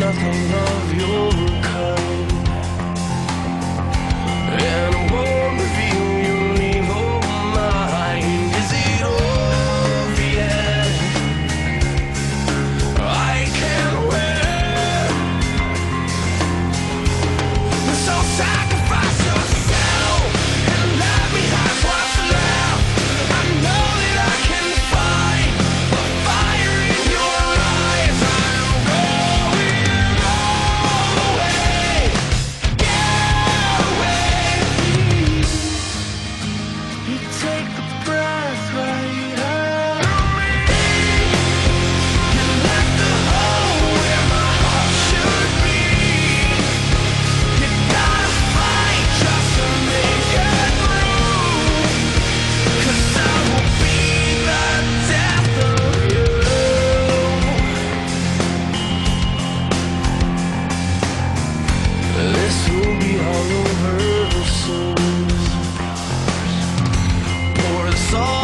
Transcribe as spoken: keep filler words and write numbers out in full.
nothing of your kind, and I won't reveal your evil mind. Is it over yet? I can't wait. So sacrifice yourself and let me have what's left. I know that I can fight the fire in your eyes. I'm going all the way. Get away, please. You take the breath right out of me. You left the hole where my heart should be. You gotta fight just to make it through, 'cause I will be the death of you. This will be all over soon. Pour us all